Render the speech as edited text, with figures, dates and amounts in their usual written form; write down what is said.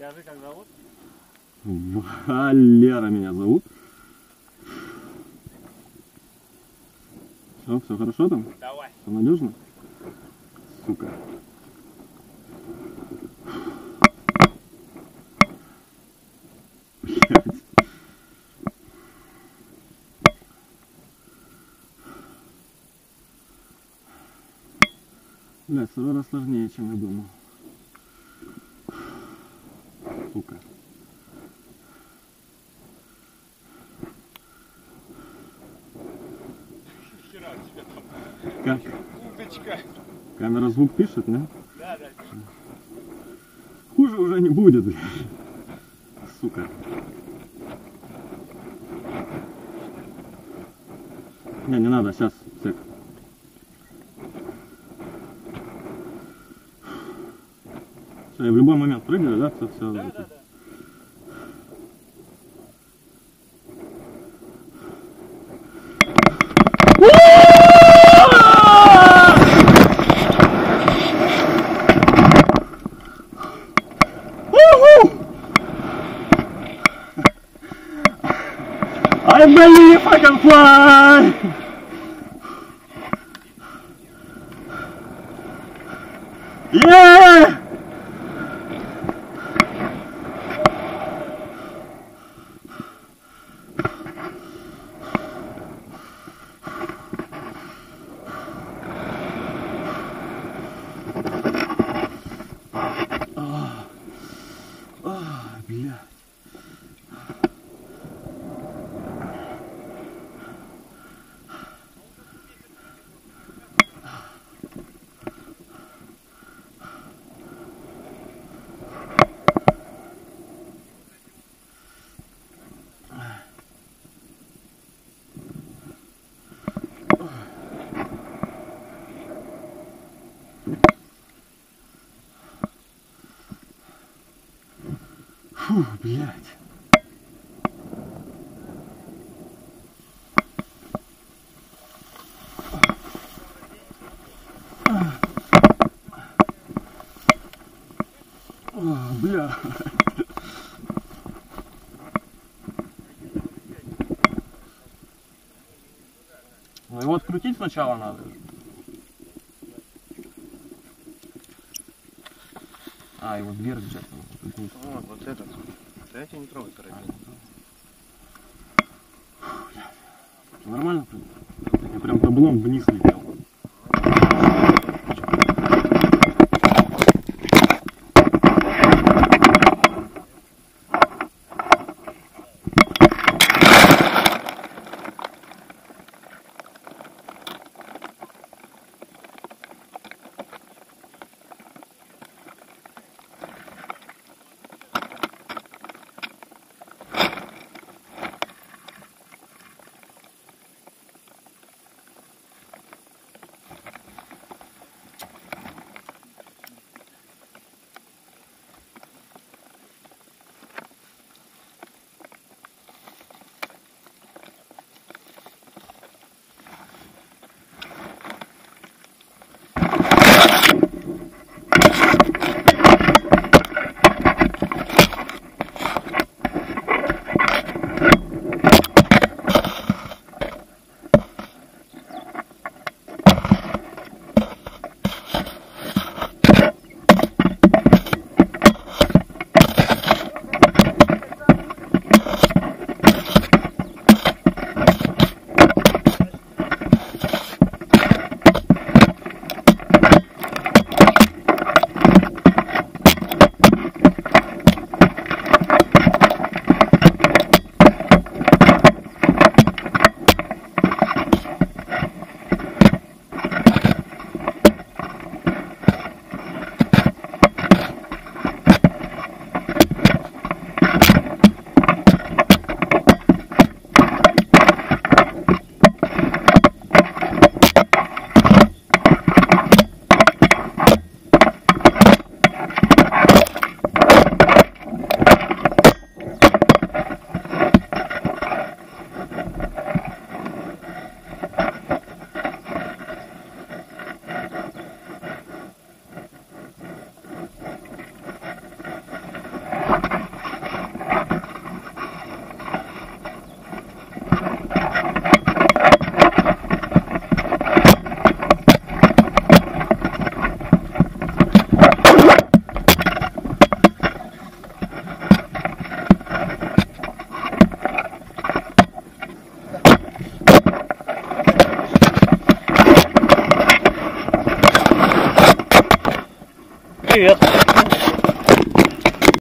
Скажи, как зовут? Валера меня зовут. Все хорошо там? Давай. Все надежно? Сука. Блядь. Блядь, все сложнее, чем я думал. Сука. Вчера у тебя там Как? уточка. Камера звук пишет, да? Да. Хуже уже не будет, блядь. Сука. Не надо, сейчас, сек. Все, я в любой момент прыгаю, да? Все. Да. I believe I can fly! Yeah! Блядь. Фу, блядь. Бля. Ну его открутить сначала надо. А, его вверх взять. Вот этот. Да я тебя не трогаю, торопись. Нормально? Я прям таблом вниз летел. Привет.